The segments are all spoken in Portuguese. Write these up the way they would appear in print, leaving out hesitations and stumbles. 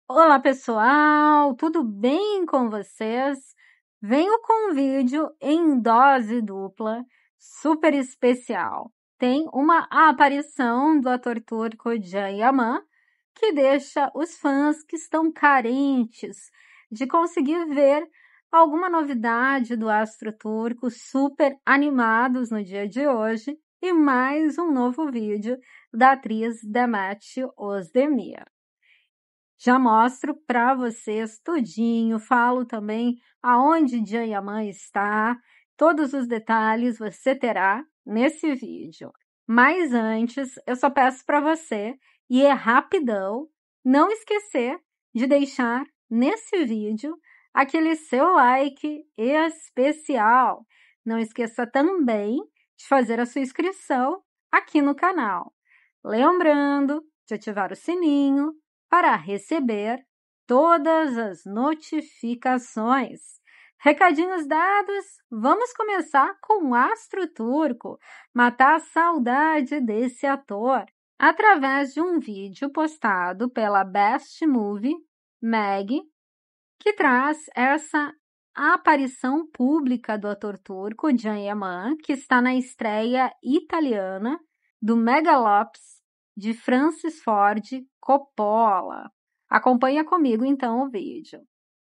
Olá, pessoal! Tudo bem com vocês? Venho com um vídeo em dose dupla, super especial. Tem uma aparição do ator turco Can Yaman, que deixa os fãs que estão carentes de conseguir ver alguma novidade do astro turco super animados no dia de hoje e mais um novo vídeo da atriz Demet Özdemir. Já mostro para vocês tudinho, falo também aonde Can Yaman está, todos os detalhes você terá nesse vídeo. Mas antes, eu só peço para você, e é rapidão, não esquecer de deixar nesse vídeo aquele seu like especial. Não esqueça também de fazer a sua inscrição aqui no canal. Lembrando de ativar o sininho para receber todas as notificações. Recadinhos dados, vamos começar com o astro turco, matar a saudade desse ator, através de um vídeo postado pela Best Movie, Meg, que traz essa aparição pública do ator turco Can Yaman, que está na estreia italiana do Megalops, de Francis Ford Coppola. Acompanha comigo, então, o vídeo.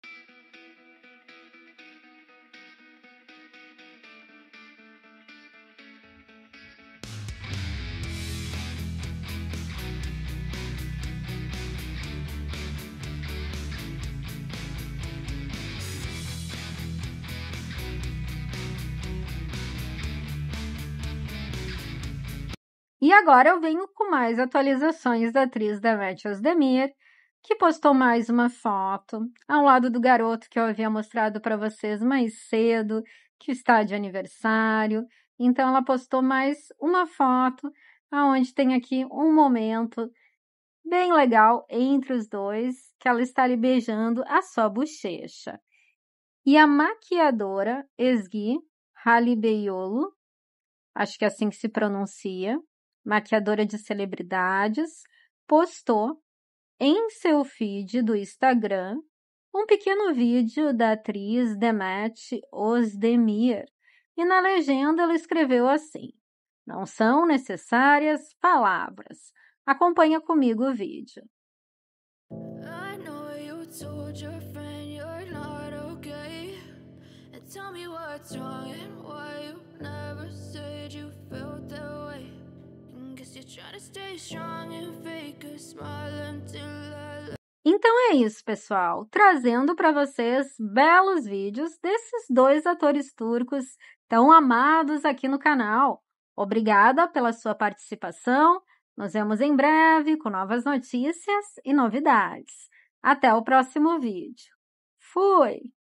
E agora eu venho com mais atualizações da atriz Demet Özdemir, que postou mais uma foto ao lado do garoto que eu havia mostrado para vocês mais cedo, que está de aniversário. Então, ela postou mais uma foto, onde tem aqui um momento bem legal entre os dois, que ela está ali beijando a sua bochecha. E a maquiadora Ezgi Halibeyoğlu, acho que é assim que se pronuncia, maquiadora de celebridades, postou em seu feed do Instagram um pequeno vídeo da atriz Demet Özdemir. E na legenda ela escreveu assim: "Não são necessárias palavras. Acompanha comigo o vídeo." I know you told your friend you're not okay. And tell me what's wrong and why you never said you felt that way. And guess you're trying to stay strong and fake a smile until I Então é isso, pessoal. Trazendo para vocês belos vídeos desses dois atores turcos tão amados aqui no canal. Obrigada pela sua participação. Nos vemos em breve com novas notícias e novidades. Até o próximo vídeo. Fui!